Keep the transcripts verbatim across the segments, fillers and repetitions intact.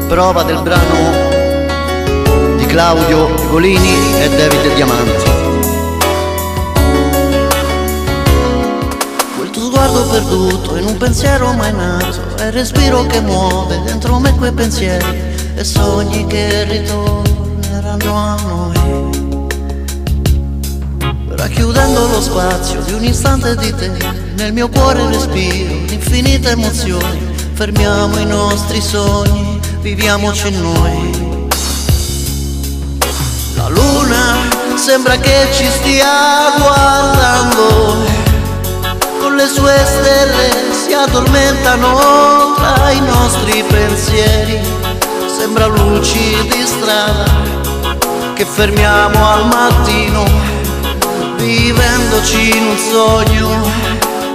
prova del brano di Claudio Golini e David Diamanti. Quel tuo sguardo perduto in un pensiero mai nato, è il respiro che muove dentro me quei pensieri e sogni che ritorneranno a noi, racchiudendo lo spazio di un istante di te. Nel mio cuore respiro di infinite emozioni, fermiamo i nostri sogni, viviamoci noi. La luna sembra che ci stia guardando, con le sue stelle si addormentano tra i nostri pensieri. Sembra luci di strada che fermiamo al mattino, vivendoci in un sogno.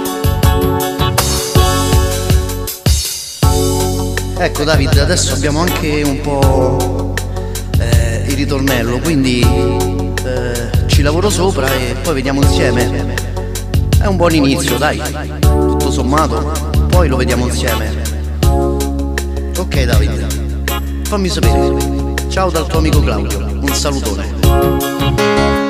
Ecco David, adesso abbiamo anche un po' eh, il ritornello, quindi eh, ci lavoro sopra e poi vediamo insieme. È un buon inizio, dai, tutto sommato, poi lo vediamo insieme. Ok David, fammi sapere. Ciao dal tuo amico Claudio, un salutone.